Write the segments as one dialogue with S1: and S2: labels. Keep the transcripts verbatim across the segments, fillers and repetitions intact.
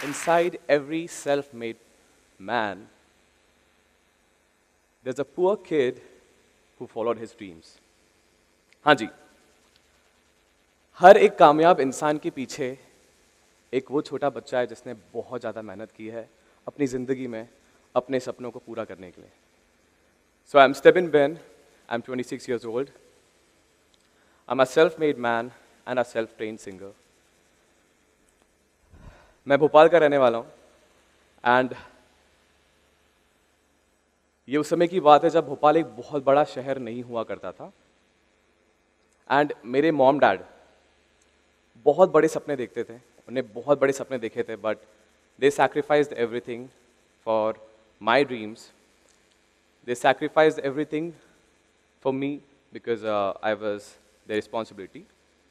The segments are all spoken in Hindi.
S1: inside every self-made man, there's a poor kid who followed his dreams. हाँ जी, हर एक कामयाब इंसान के पीछे एक वो छोटा बच्चा है जिसने बहुत ज़्यादा मेहनत की है अपनी ज़िंदगी में अपने सपनों को पूरा करने के लिए. So I'm Stebin Ben, I'm twenty-six years old. I'm a self-made man and a self-trained singer. मैं भोपाल का रहने वाला हूँ एंड ये उस समय की बात है जब भोपाल एक बहुत बड़ा शहर नहीं हुआ करता था एंड मेरे मॉम डैड बहुत बड़े सपने देखते थे, उन्हें बहुत बड़े सपने देखे थे, but they sacrificed everything for my dreams. They sacrificed everything for me because I was the responsibility.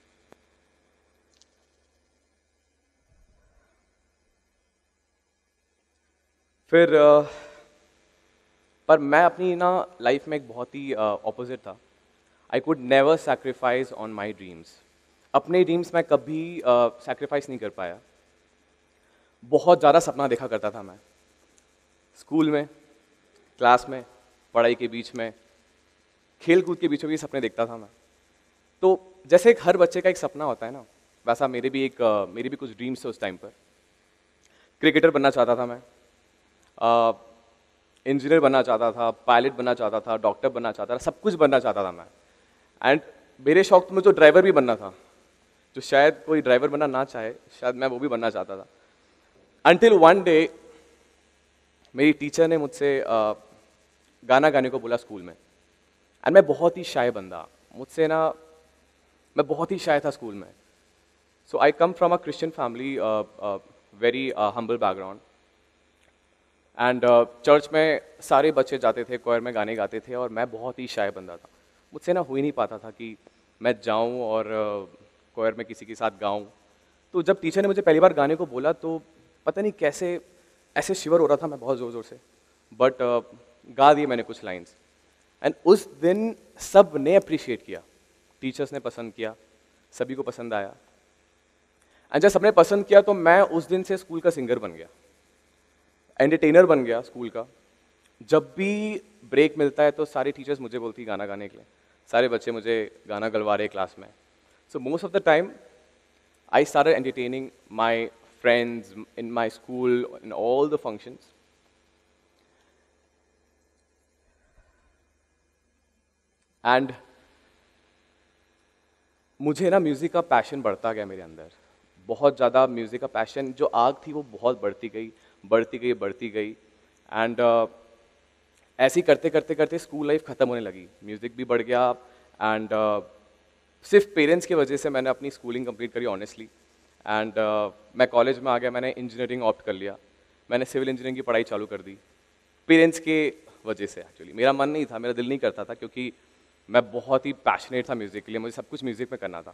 S1: फिर uh, पर मैं अपनी ना लाइफ में एक बहुत ही ऑपोजिट uh, था. I could never sacrifice on my dreams. अपने ड्रीम्स मैं कभी सैक्रिफाइस uh, नहीं कर पाया. बहुत ज़्यादा सपना देखा करता था मैं, स्कूल में, क्लास में, पढ़ाई के बीच में, खेल कूद के बीच में भी सपने देखता था मैं. तो जैसे एक हर बच्चे का एक सपना होता है ना, वैसा मेरे भी एक uh, मेरी भी कुछ ड्रीम्स थे उस टाइम पर. क्रिकेटर बनना चाहता था मैं, इंजीनियर uh, बनना चाहता था, पायलट बनना चाहता था, डॉक्टर बनना चाहता था, सब कुछ बनना चाहता था मैं. एंड मेरे शौक में जो ड्राइवर भी बनना था, जो शायद कोई ड्राइवर बनना ना चाहे, शायद मैं वो भी बनना चाहता था. अनटिल वन डे मेरी टीचर ने मुझसे uh, गाना गाने को बोला स्कूल में. एंड मैं बहुत ही शाय बंदा, मुझसे ना मैं बहुत ही शाय था स्कूल में. So I come from a Christian family, very humble background. And church में सारे बच्चे जाते थे, कोयर में गाने गाते थे और मैं बहुत ही शाय बंदा था. मुझसे ना हो ही नहीं पाता था कि मैं जाऊं और कोयर uh, में किसी के साथ गाऊं. तो जब टीचर ने मुझे पहली बार गाने को बोला तो पता नहीं कैसे ऐसे शिवर हो रहा था मैं बहुत ज़ोर ज़ोर से, बट uh, गा दिए मैंने कुछ लाइंस. एंड उस दिन सब ने अप्रिशिएट किया, टीचर्स ने पसंद किया, सभी को पसंद आया. एंड जब सबने पसंद किया तो मैं उस दिन से स्कूल का सिंगर बन गया, एंटरटेनर बन गया स्कूल का. जब भी ब्रेक मिलता है तो सारे टीचर्स मुझे बोलती गाना गाने के लिए, सारे बच्चे मुझे गाना गलवा रहे क्लास में. So most of the time I started entertaining my friends in my school in all the functions. And मुझे ना म्यूज़िक का पैशन बढ़ता गया मेरे अंदर, बहुत ज़्यादा म्यूज़िक का पैशन. जो आग थी वो बहुत बढ़ती गई बढ़ती गई बढ़ती गई. एंड uh, ऐसे ही करते करते करते स्कूल लाइफ ख़त्म होने लगी, म्यूज़िक भी बढ़ गया. एंड uh, सिर्फ पेरेंट्स की वजह से मैंने अपनी स्कूलिंग कंप्लीट करी ऑनेस्टली. एंड uh, मैं कॉलेज में आ गया, मैंने इंजीनियरिंग ऑप्ट कर लिया, मैंने सिविल इंजीनियरिंग की पढ़ाई चालू कर दी पेरेंट्स के वजह से. एक्चुअली मेरा मन नहीं था, मेरा दिल नहीं करता था, क्योंकि मैं बहुत ही पैशनेट था म्यूज़िक के लिए, मुझे सब कुछ म्यूज़िक में करना था.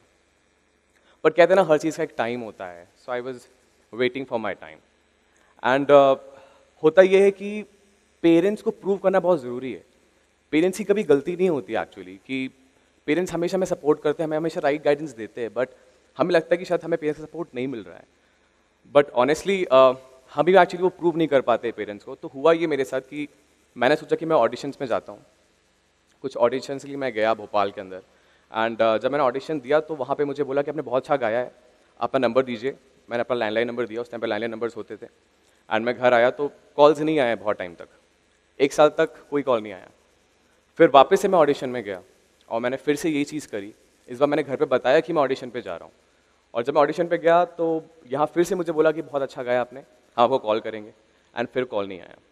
S1: बट कहते हैं ना हर चीज़ का एक टाइम होता है. So I was waiting for my time. And uh, होता यह है कि पेरेंट्स को प्रूव करना बहुत ज़रूरी है. पेरेंट्स की कभी गलती नहीं होती एक्चुअली, कि पेरेंट्स हमेशा हमें सपोर्ट करते हैं, हमें हमेशा राइट गाइडेंस देते हैं, बट हमें लगता है कि शायद हमें पेरेंट्स का सपोर्ट नहीं मिल रहा है. बट ऑनेस्टली uh, हम भी एक्चुअली वो प्रूव नहीं कर पाते पेरेंट्स को. तो हुआ ये मेरे साथ कि मैंने सोचा कि मैं ऑडिशंस में जाता हूँ. कुछ ऑडिशंस के लिए मैं गया भोपाल के अंदर. एंड uh, जब मैंने ऑडिशन दिया तो वहाँ पे मुझे बोला कि आपने बहुत अच्छा गाया है, अपना नंबर दीजिए. मैंने अपना लैंडलाइन नंबर दिया, उस टाइम पे लैंडलाइन नंबर्स होते थे. एंड मैं घर आया तो कॉल्स नहीं आए बहुत टाइम तक, एक साल तक कोई कॉल नहीं आया. फिर वापस से मैं ऑडिशन में गया और मैंने फिर से यही चीज़ करी. इस बार मैंने घर पे बताया कि मैं ऑडिशन पे जा रहा हूँ. और जब मैं ऑडिशन पे गया तो यहाँ फिर से मुझे बोला कि बहुत अच्छा गाया आपने, हाँ वो कॉल करेंगे. एंड फिर कॉल नहीं आया.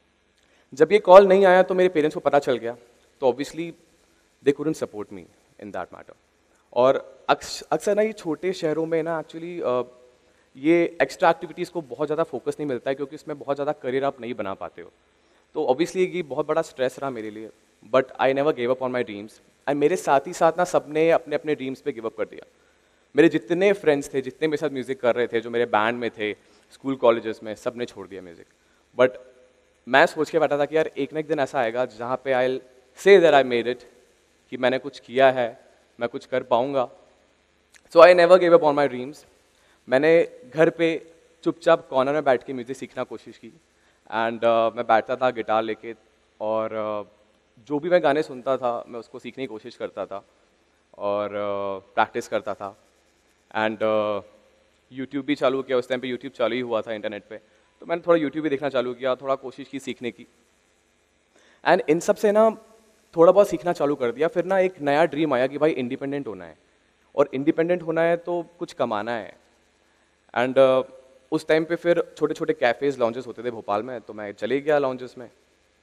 S1: जब ये कॉल नहीं आया तो मेरे पेरेंट्स को पता चल गया, तो obviously they couldn't support me in that matter. और अक्सर ना ये छोटे शहरों में ना एक्चुअली uh, ये एक्स्ट्रा एक्टिविटीज़ को बहुत ज़्यादा फोकस नहीं मिलता है, क्योंकि इसमें बहुत ज़्यादा करियर आप नहीं बना पाते हो. तो ऑब्वियसली ये बहुत बड़ा स्ट्रेस रहा मेरे लिए. But I never give up on my dreams. And मेरे साथ ही साथ ना सबने अपने अपने ड्रीम्स पे गिव अप कर दिया. मेरे जितने फ्रेंड्स थे, जितने मेरे साथ म्यूज़िक कर रहे थे, जो मेरे बैंड में थे, स्कूल कॉलेजेस में, सब ने छोड़ दिया म्यूज़िक. बट मैं सोच के बैठा था कि यार एक ना एक दिन ऐसा आएगा जहाँ पे आई say that I made it, कि मैंने कुछ किया है, मैं कुछ कर पाऊँगा. So I never give up on my dreams. मैंने घर पे चुपचाप कॉर्नर में बैठ के म्यूज़िक सीखना कोशिश की। एंड uh, मैं बैठता था गिटार लेके और uh, जो भी मैं गाने सुनता था मैं उसको सीखने की कोशिश करता था और प्रैक्टिस uh, करता था। एंड यूट्यूब uh, भी चालू किया, उस टाइम पे यूट्यूब चालू ही हुआ था इंटरनेट पे, तो मैंने थोड़ा यूट्यूब भी देखना चालू किया, थोड़ा कोशिश की सीखने की। एंड इन सब से ना थोड़ा बहुत सीखना चालू कर दिया। फिर ना एक नया ड्रीम आया कि भाई इंडिपेंडेंट होना है, और इंडिपेंडेंट होना है तो कुछ कमाना है। एंड uh, उस टाइम पे फिर छोटे छोटे कैफ़ेज़ लॉन्जेस होते थे भोपाल में, तो मैं चले गया लॉन्जेस में।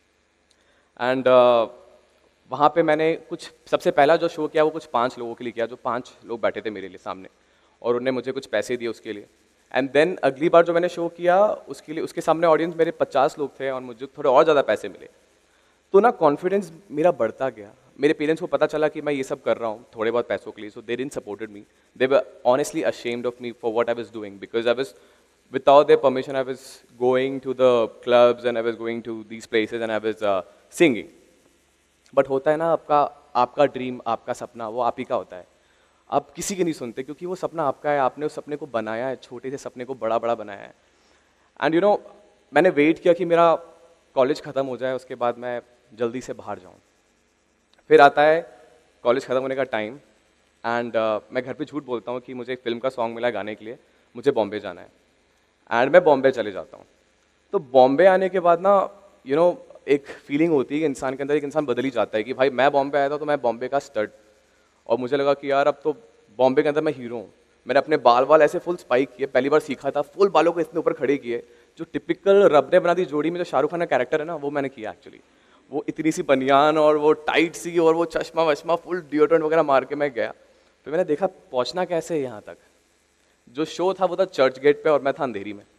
S1: एंड uh, वहाँ पे मैंने कुछ सबसे पहला जो शो किया वो कुछ पांच लोगों के लिए किया, जो पांच लोग बैठे थे मेरे लिए सामने, और उन्होंने मुझे कुछ पैसे दिए उसके लिए। एंड देन अगली बार जो मैंने शो किया उसके लिए उसके सामने ऑडियंस मेरे पचास लोग थे और मुझे थोड़े और ज़्यादा पैसे मिले। तो ना कॉन्फिडेंस मेरा बढ़ता गया। मेरे पेरेंट्स को पता चला कि मैं ये सब कर रहा हूँ थोड़े बहुत पैसों के लिए, so they didn't supported me. They were honestly ashamed of me for what I was doing, because I was without their permission I was going to the clubs and I was going to these places and I was uh, singing. But होता है ना, आपका आपका ड्रीम, आपका सपना वो आप ही का होता है, आप किसी की नहीं सुनते, क्योंकि वो सपना आपका है, आपने उस सपने को बनाया है, छोटे से सपने को बड़ा बड़ा बनाया है। एंड यू नो मैंने वेट किया कि मेरा कॉलेज ख़त्म हो जाए, उसके बाद मैं जल्दी से बाहर जाऊँ। फिर आता है कॉलेज ख़त्म होने का टाइम, एंड uh, मैं घर पे झूठ बोलता हूँ कि मुझे एक फिल्म का सॉन्ग मिला गाने के लिए, मुझे बॉम्बे जाना है। एंड मैं बॉम्बे चले जाता हूँ। तो बॉम्बे आने के बाद ना यू नो एक फीलिंग होती है कि इंसान के अंदर, एक इंसान बदल ही जाता है कि भाई मैं बॉम्बे आया था तो मैं बॉम्बे का स्टड, और मुझे लगा कि यार अब तो बॉम्बे के अंदर मैं हीरो हूँ। मैंने अपने बाल वाल ऐसे फुल स्पाइक किए, पहली बार सीखा था, फुल बालों को इतने ऊपर खड़े किए, जो टिपिकल रब ने बना दी जोड़ी में जो शाहरुख खान का कैरेक्टर है ना, वो मैंने किया एक्चुअली। वो इतनी सी बनियान और वो टाइट सी और वो चश्मा वश्मा फुल डिओड्रेंट वगैरह मार के मैं गया। फिर मैंने देखा पहुँचना कैसे है यहाँ तक। जो शो था वो था चर्च गेट पे और मैं था अंधेरी में।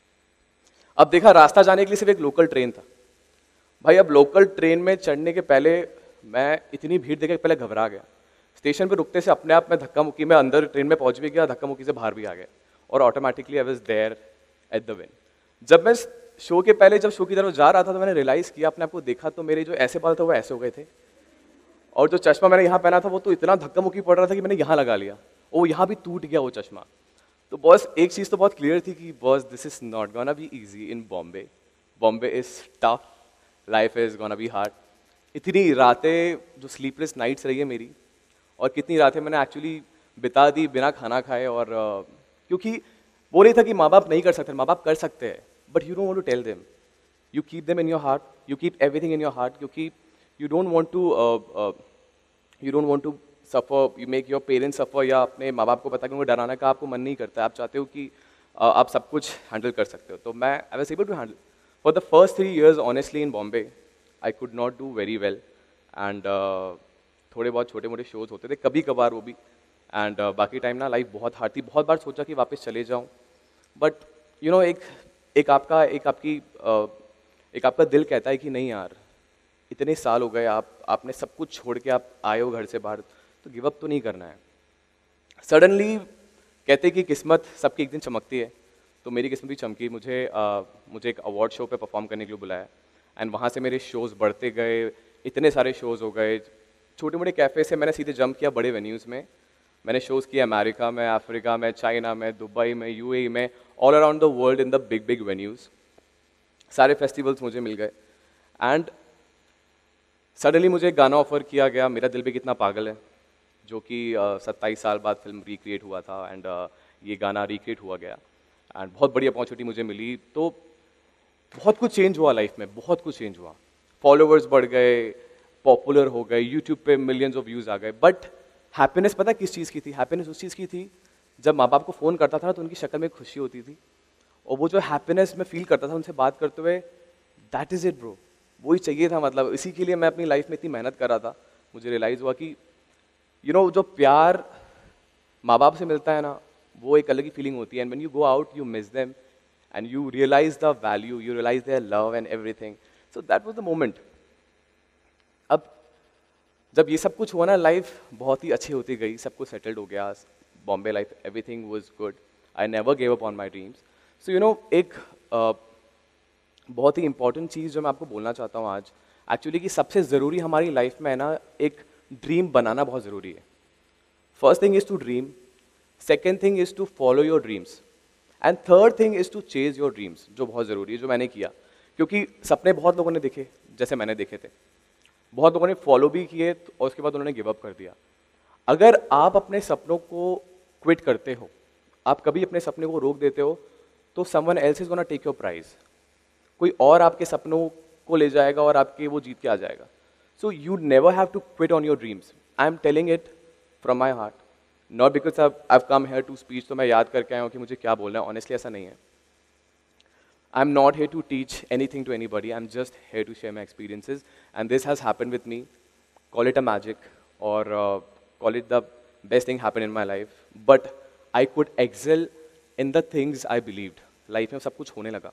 S1: अब देखा रास्ता जाने के लिए सिर्फ एक लोकल ट्रेन था। भाई अब लोकल ट्रेन में चढ़ने के पहले मैं इतनी भीड़ देख के पहले घबरा गया। स्टेशन पे रुकते से अपने आप में धक्का मुक्की में अंदर ट्रेन में पहुंच भी गया, धक्का मुक्की से बाहर भी आ गया, और automatically I was there at the win. जब मैं शो के पहले जब शो की तरफ जा रहा था तो मैंने रियलाइज़ किया, अपने आप को देखा तो मेरे जो ऐसे बाल थे वो ऐसे हो गए थे, और जो चश्मा मैंने यहाँ पहना था वो तो इतना धक्का मुक्की पड़ रहा था कि मैंने यहाँ लगा लिया, वो यहाँ भी टूट गया वो चश्मा। तो बॉस एक चीज़ तो बहुत क्लियर थी कि boss this is not gonna be easy in Bombay, Bombay is tough, life is gonna be hard. इतनी रातें जो स्लीपलेस नाइट्स रही है मेरी, और कितनी रातें मैंने एक्चुअली बिता दी बिना खाना खाए, और uh, क्योंकि वो नहीं था कि माँ बाप नहीं कर सकते, माँ बाप कर सकते हैं, but you don't want to tell them, you keep them in your heart, you keep everything in your heart, क्योंकि you don't want to you don't want to suffer, you make your parents suffer, या अपने माँ बाप को पता कि उनको डराना का आपको मन नहीं करता है, आप चाहते हो कि uh, आप सब कुछ हैंडल कर सकते हो। तो मैं I was able to handle for the first three years honestly in Bombay. I could not do very well, and थोड़े बहुत छोटे मोटे शोज़ होते थे कभी कभार वो भी, एंड uh, बाकी टाइम ना लाइफ बहुत हार्ड थी। बहुत बार सोचा कि वापस चले जाऊँ, बट यू नो एक एक आपका एक आपकी uh, एक आपका दिल कहता है कि नहीं यार, इतने साल हो गए, आप आपने सब कुछ छोड़ के आप आए हो घर से बाहर, तो गिव अप तो नहीं करना है। सडनली कहते कि किस्मत सबकी एक दिन चमकती है, तो मेरी किस्मत भी चमकी। मुझे uh, मुझे एक अवार्ड शो पे परफॉर्म करने के लिए बुलाया, एंड वहाँ से मेरे शोज़ बढ़ते गए, इतने सारे शोज़ हो गए। छोटे मोटे कैफ़े से मैंने सीधे जंप किया बड़े वेन्यूज़ में। मैंने शोज़ किए अमेरिका में, अफ्रीका में, चाइना में, दुबई में, यूएई में, all around the world in the big big venues. सारे फेस्टिवल्स मुझे मिल गए, एंड सडनली मुझे एक गाना ऑफर किया गया, मेरा दिल भी कितना पागल है, जो कि सत्ताईस साल बाद फिल्म रिक्रिएट हुआ था, एंड uh, ये गाना रिक्रिएट हुआ गया, एंड बहुत बड़ी अपॉर्चुनिटी मुझे मिली। तो बहुत कुछ चेंज हुआ लाइफ में, बहुत कुछ चेंज हुआ, फॉलोअर्स बढ़ गए, पॉपुलर हो गए, यूट्यूब पे मिलियंस ऑफ व्यूज़ आ गए। बट हैप्पीनेस पता किस चीज़ की थी? हैप्पीनेस उस चीज़ की थी जब माँ बाप को फ़ोन करता था ना तो उनकी शक्ल में खुशी होती थी, और वो जो हैप्पीनेस मैं फील करता था उनसे बात करते हुए, दैट इज़ इट ब्रो, वही चाहिए था। मतलब इसी के लिए मैं अपनी लाइफ में इतनी मेहनत कर रहा था। मुझे रियलाइज़ हुआ कि यू नो जो प्यार माँ बाप से मिलता है ना, वो एक अलग ही फीलिंग होती है, and when you go out you miss them and you realize the value, you realize their love and everything. So that was the moment. अब जब ये सब कुछ हुआ ना, लाइफ बहुत ही अच्छी होती गई, सब कुछ सेटल्ड हो गया, Bombay life, everything was good, I never gave up on my dreams. So you know एक uh, बहुत ही इंपॉर्टेंट चीज़ जो मैं आपको बोलना चाहता हूँ आज, एक्चुअली कि सबसे ज़रूरी हमारी लाइफ में है ना, एक ड्रीम बनाना बहुत ज़रूरी है। First thing is to dream, second thing is to follow your dreams, and third thing is to chase your dreams, जो बहुत ज़रूरी है, जो मैंने किया, क्योंकि सपने बहुत लोगों ने देखे, जैसे मैंने देखे थे, बहुत लोगों ने फॉलो भी किए और उसके बाद उन्होंने गिव अप कर दिया। अगर आप अपने सपनों को क्विट करते हो, आप कभी अपने सपने को रोक देते हो, तो someone else is gonna take your prize, कोई और आपके सपनों को ले जाएगा और आपके वो जीत के आ जाएगा। So you never have to quit on your dreams, I am telling it from my heart, not because I have come here to speech, तो मैं याद करके आया हूँ कि मुझे क्या बोलना है, ऑनेस्टली ऐसा नहीं है। I am not here to teach anything to anybody, I am just here to share my experiences, and this has happened with me, call it a magic और call it the best thing happen in my life, but I could excel in the things I believed. Life में सब कुछ होने लगा।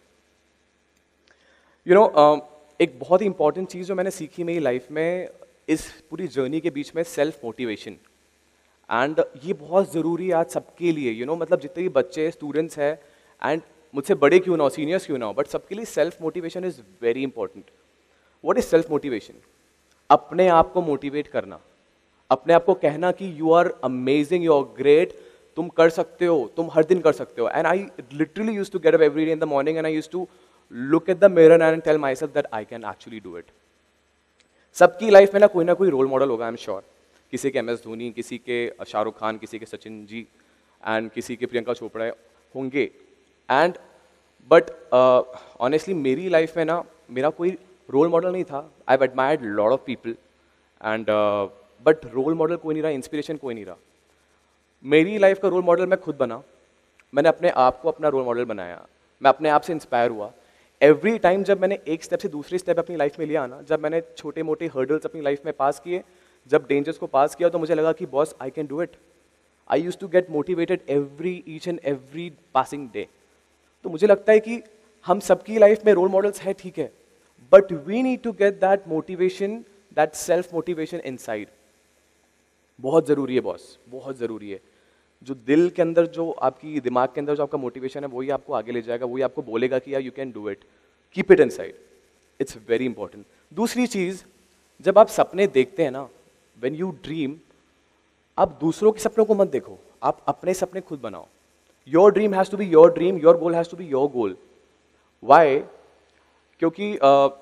S1: You you know know, uh, एक बहुत ही इंपॉर्टेंट चीज़ जो मैंने सीखी मेरी लाइफ में इस पूरी जर्नी के बीच में, सेल्फ मोटिवेशन, एंड ये बहुत ज़रूरी है आज सबके लिए। यू you नो know, मतलब जितने भी बच्चे स्टूडेंट्स हैं, एंड मुझसे बड़े क्यों ना हो, सीनियर्स क्यों ना हो, बट सबके लिए self motivation is very important. What is self motivation? अपने आप को मोटिवेट करना, अपने आप को कहना कि you are amazing, you are great, तुम कर सकते हो, तुम हर दिन कर सकते हो। And I literally used to get up every day in the morning and I used to look at the mirror and tell my self that I can actually do it. सबकी लाइफ में ना कोई ना कोई रोल मॉडल होगा, आई एम श्योर। किसी के एम एस धोनी, किसी के शाहरुख खान, किसी के सचिन जी, एंड किसी के प्रियंका चोपड़ा होंगे। एंड बट ऑनेस्टली मेरी लाइफ में ना मेरा कोई रोल मॉडल नहीं था। I have admired lot of people and but role model कोई नहीं रहा, इंस्पिरेशन कोई नहीं रहा। मेरी लाइफ का रोल मॉडल मैं खुद बना, मैंने अपने आप को अपना रोल मॉडल बनाया, मैं अपने आप से इंस्पायर हुआ। एवरी टाइम जब मैंने एक स्टेप से दूसरी स्टेप अपनी लाइफ में लिया ना, जब मैंने छोटे मोटे हर्डल्स अपनी लाइफ में पास किए, जब डेंजर्स को पास किया, तो मुझे लगा कि boss I can do it. I use to get motivated every each and every passing day. तो मुझे लगता है कि हम सबकी लाइफ में रोल मॉडल्स हैं, ठीक है, but we need to get that motivation, that self motivation inside. बहुत ज़रूरी है बॉस, बहुत ज़रूरी है। जो दिल के अंदर, जो आपकी दिमाग के अंदर जो आपका मोटिवेशन है, वही आपको आगे ले जाएगा, वही आपको बोलेगा कि यार you can do it, keep it inside, it's very important. दूसरी चीज़, जब आप सपने देखते हैं ना, व्हेन यू ड्रीम, आप दूसरों के सपनों को मत देखो, आप अपने सपने खुद बनाओ। Your dream has to be your dream, your goal has to be your goal. Why? क्योंकि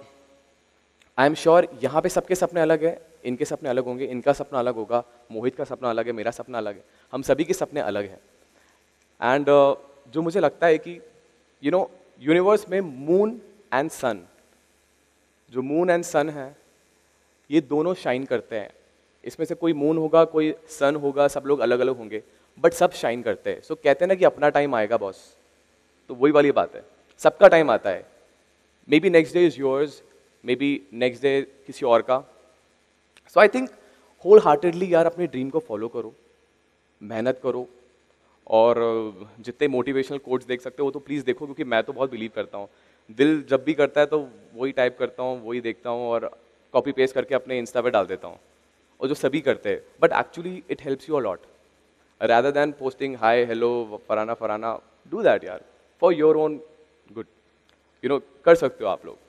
S1: आई एम श्योर यहाँ पे सबके सपने अलग है, इनके सपने अलग होंगे, इनका सपना अलग होगा, मोहित का सपना अलग है, मेरा सपना अलग है, हम सभी के सपने अलग हैं। एंड uh, जो मुझे लगता है कि यू नो यूनिवर्स में मून एंड सन, जो मून एंड सन है, ये दोनों शाइन करते हैं। इसमें से कोई मून होगा, कोई सन होगा, सब लोग अलग अलग होंगे, बट सब शाइन करते हैं। सो so, कहते हैं ना कि अपना टाइम आएगा बॉस, तो वही वाली बात है, सबका टाइम आता है। Maybe next day is yours, maybe next day किसी और का। So I think wholeheartedly यार अपने ड्रीम को फॉलो करो, मेहनत करो, और जितने मोटिवेशनल कोट्स देख सकते हो वो तो प्लीज़ देखो, क्योंकि मैं तो बहुत बिलीव करता हूँ। दिल जब भी करता है तो वही टाइप करता हूँ, वही देखता हूँ और कॉपी पेस्ट करके अपने इंस्टा पे डाल देता हूँ, और जो सभी करते हैं। But actually it helps you a lot, rather than posting hi, hello, फराना फराना, do that यार, for your own good, you know, कर सकते हो आप लोग।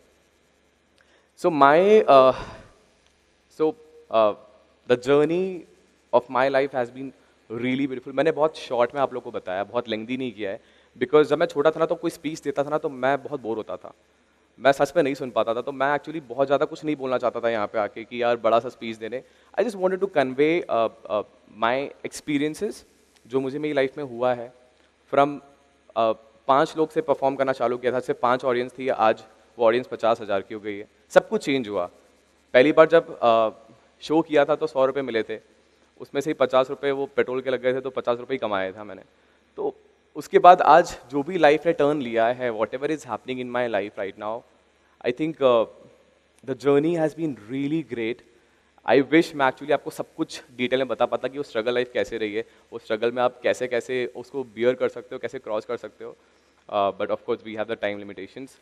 S1: So my, uh, so uh, the journey of my life has been really beautiful। मैंने बहुत शॉर्ट में आप लोग को बताया, बहुत लेंदी नहीं किया है, बिकॉज जब मैं छोटा था ना तो कोई स्पीच देता था ना तो मैं बहुत बोर होता था, मैं सच में नहीं सुन पाता था, तो मैं एक्चुअली बहुत ज़्यादा कुछ नहीं बोलना चाहता था यहाँ पे आके कि यार बड़ा सा स्पीच देने। I just wanted to convey my experiences, जो मुझे मेरी लाइफ में हुआ है। फ्रॉम uh, पाँच लोग से परफॉर्म करना चालू किया था, सिर्फ पाँच ऑडियंस थी, आज वो ऑडियंस पचास हज़ार की हो गई है। सब कुछ चेंज हुआ। पहली बार जब शो uh, किया था तो सौ रुपये मिले थे, उसमें से ही पचास रुपये वो पेट्रोल के लग गए थे, तो पचास रुपये ही कमाया था मैंने। तो उसके बाद आज जो भी लाइफ ने टर्न लिया है, whatever is happening in my life right now, I think the journey has been really great. I wish मैं एक्चुअली आपको सब कुछ डिटेल में बता पाता कि वो स्ट्रगल लाइफ कैसे रही है, उस स्ट्रगल में आप कैसे कैसे उसको बियर कर सकते हो, कैसे क्रॉस कर सकते हो, but of course we have the time limitations.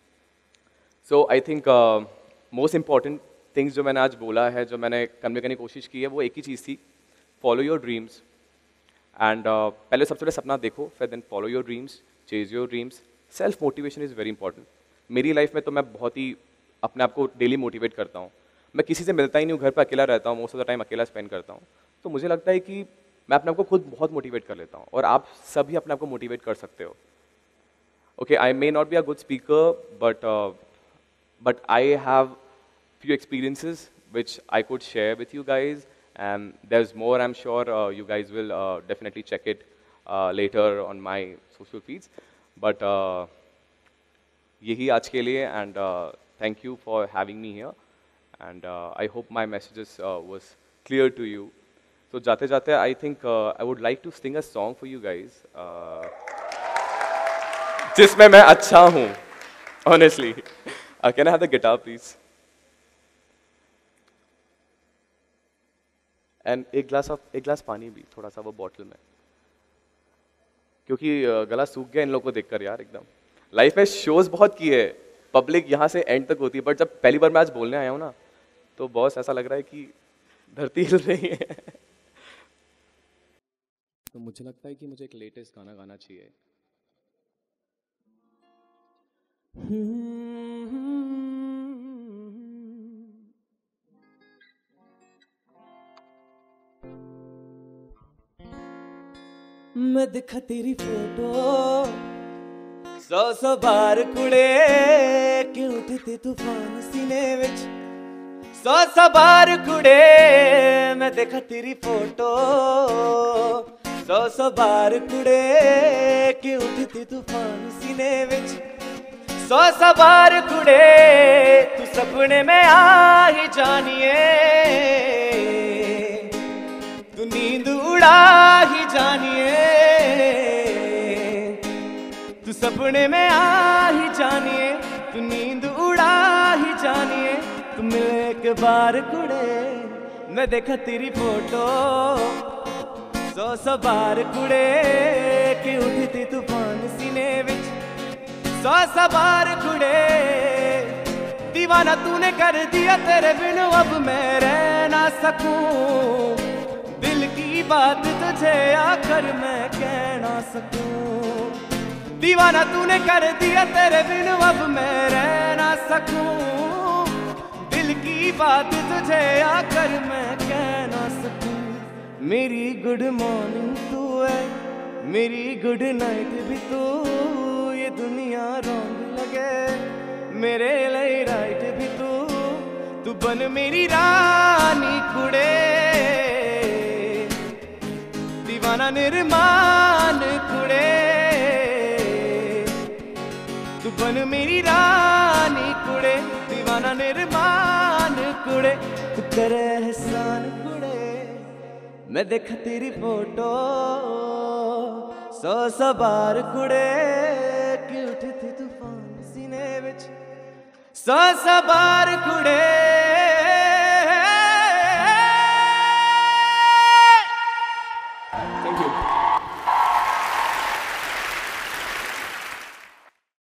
S1: So I think most important things जो मैंने आज बोला है, जो मैंने कन्वे करने की कोशिश की है, वो एक ही चीज़ थी, फॉलो योर ड्रीम्स। एंड पहले सबसे पहले सपना देखो, फिर then follow your dreams, chase your dreams. Self motivation is very important. मेरी लाइफ में तो मैं बहुत ही अपने आप को डेली मोटिवेट करता हूँ। मैं किसी से मिलता ही नहीं हूँ, घर पर अकेला रहता हूँ, मोस्ट ऑफ द टाइम अकेला स्पेंड करता हूँ। तो मुझे लगता है कि मैं अपने आप को खुद बहुत मोटिवेट कर लेता हूँ, और आप सभी अपने आप को मोटिवेट कर सकते हो। Okay, I may not be a good speaker, but uh, but I have few experiences which I could share with you guys, and there's more. I'm sure uh, you guys will uh, definitely check it uh, later on my social feeds. But uh, यही आज के लिए, and uh, thank you for having me here, and uh, I hope my messages uh, was clear to you. So जाते जाते I think uh, I would like to sing a song for you guys, uh, जिसमें मैं अच्छा हूँ, honestly. Uh, can I have the guitar, please? And एक ग्लास ऑफ एक ग्लास पानी भी, थोड़ा सा वो बॉटल में, क्योंकि uh, गला सूख गया इन लोगों को देखकर यार एकदम. लाइफ में शोज बहुत किए है, पब्लिक यहाँ से एंड तक होती है, बट जब पहली बार मैं आज बोलने आया हूँ ना, तो बॉस ऐसा लग रहा है कि धरती हिल रही है. तो मुझे लगता है कि मुझे एक लेटेस्ट गाना गाना चाहिए.
S2: मैं दिखा तेरी फोटो सौ सौ बार कुड़े, क्यों उठते तूफान सीने विच सौ सौ बार कुड़े. मैं देखा तेरी फोटो सौ सौ बार कुड़े, क्यों उठते तूफान सीने विच सौ सौ बार कुड़े. तू सपने में आ ही जानिए, तू नींद उड़ा ही जानिए, तू सपने में आ ही जानिए, तू नींद उड़ा ही जानिए. तू मिले के बार कुड़े, मैं देखा तेरी फोटो सौ सौ बार कुड़े, कि उठती तूफान सीने विच सौ सौ बार कुड़े. दीवाना तूने कर दिया, तेरे बिन अब मैं रह ना सकूं. दिल की बात तुझे आकर मैं कह ना सकूं. दीवाना तूने कर दिया, तेरे बिन अब मैं रह ना सकूं. दिल की बात तुझे आकर मैं कह ना सकूं. मेरी गुड मॉर्निंग तू है, मेरी गुड नाइट भी तू. ये दुनिया रॉन्ग लगे, मेरे लिए राइट भी तू. तू बन मेरी रानी कुड़े, दीवाना निर्माण कुड़े. तू बन मेरी रानी कुड़े, दीवाना निर्माण कुड़े. तू करे एहसान कुड़े, मैं देखा तेरी फोटो सौ सौ बार कुड़े, कि उठती तूफान सीने विच सौ सौ बार कुड़े.